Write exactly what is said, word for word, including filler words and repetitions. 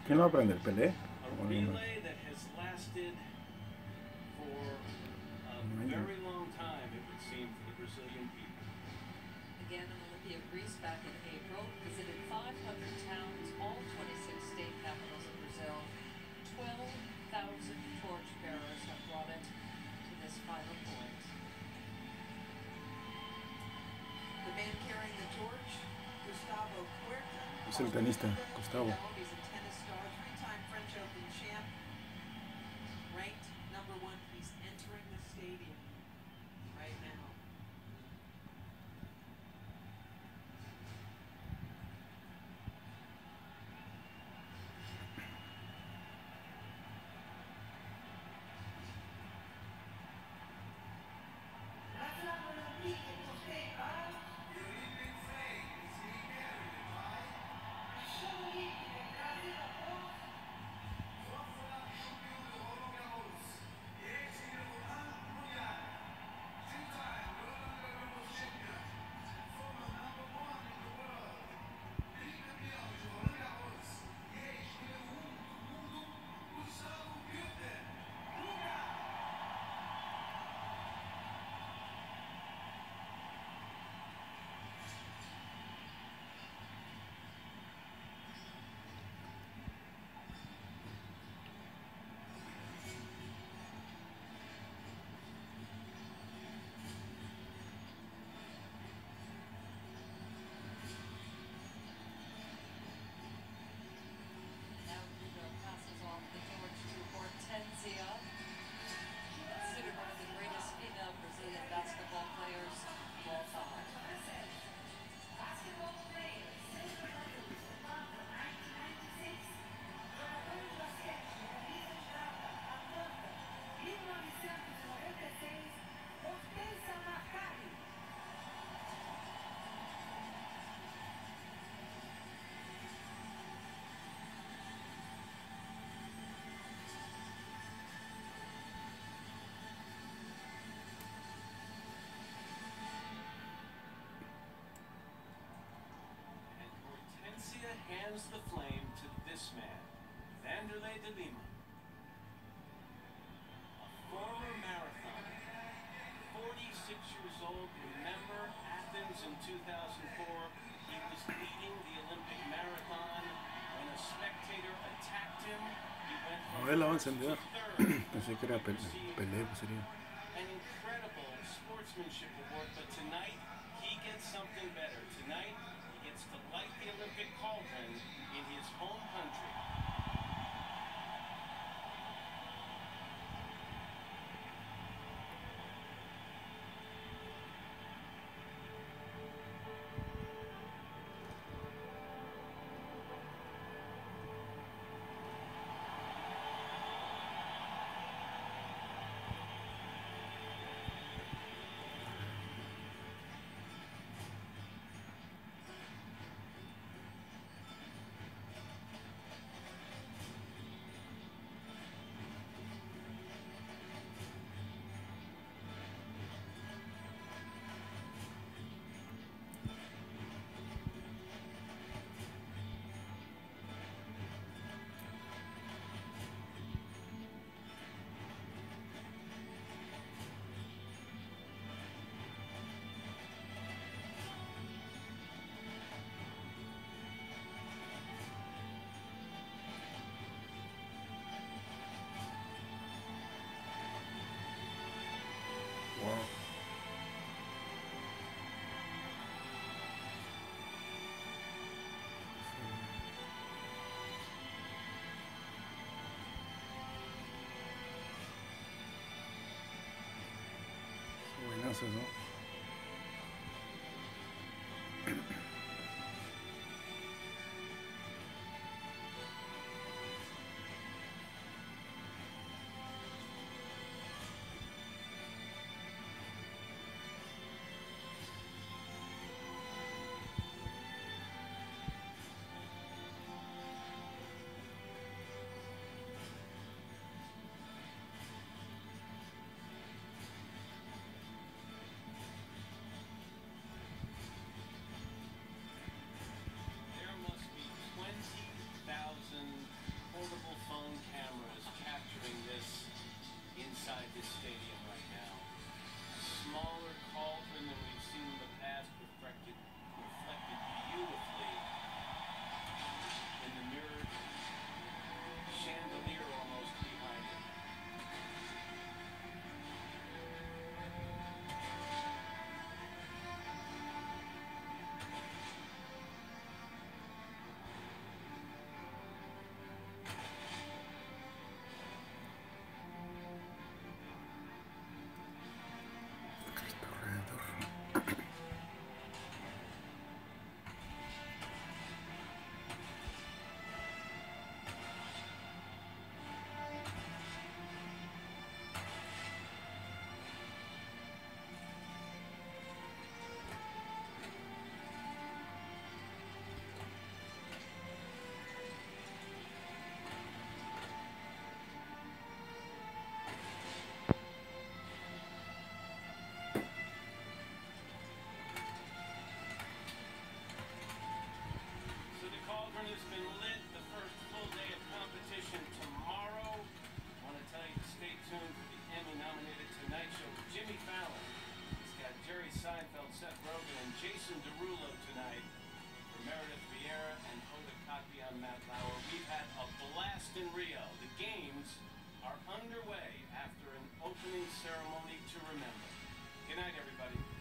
¿Quién lo va a aprender? ¿Pelé? A O alguien más. relay that has lasted for a Un año. very long time, it would seem, for the Brazilian people. Again in Olympia, Greece back in April, visited five hundred towns, all twenty-six state capitals of Brazil. twelve thousand torchbearers have brought it to this final point. The man carrying the torch, Gustavo Kuerten. Es el tenista, Gustavo. He's a tennis star, three-time French Open champ. Ranked number one, he's entering the stadium right now. Considered one of the greatest female Brazilian basketball players of all time. Hands the flame to this man, Vanderlei de Lima, a former marathoner, forty-six years old. Remember Athens in two thousand four? He was leading the Olympic marathon when a spectator attacked him. He went from A ver, la va a first to encender. third. Pensé que era Pelé, Pelé pues sería. An incredible sportsmanship award, but tonight he gets something better. Tonight he gets to light the Olympic cauldron in his home country. Wow. Buenazos, ¿no? Oscar-nominated Tonight Show with Jimmy Fallon. He's got Jerry Seinfeld, Seth Rogen, and Jason Derulo tonight. For Meredith Vieira and Hoda Kotb, I'm Matt Lauer. We've had a blast in Rio. The games are underway after an opening ceremony to remember. Good night, everybody.